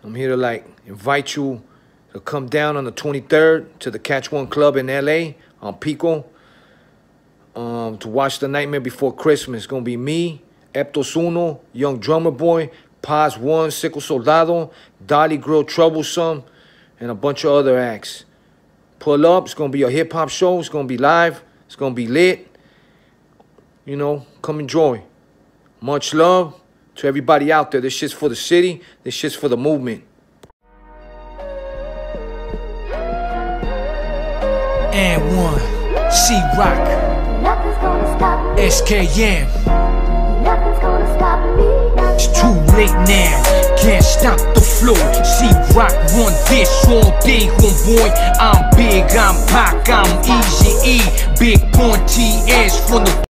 I'm here to like invite you to come down on the 23rd to the Catch One Club in LA on Pico to watch The Nightmare Before Christmas. It's gonna be me, Eptos Uno, Young Drummer Boy, Paz One, Sickle Soldado, Dolly Grill Troublesome, and a bunch of other acts. Pull up. It's gonna be a hip hop show. It's gonna be live. It's gonna be lit. You know, come enjoy. Much love to everybody out there. This shit's for the city. This shit's for the movement. And one, C-Rock, SKM. It's too late now, can't stop the flow. C-Rock run this all day, homeboy. I'm big, I'm Pac, I'm Easy E. Big Pun TS from the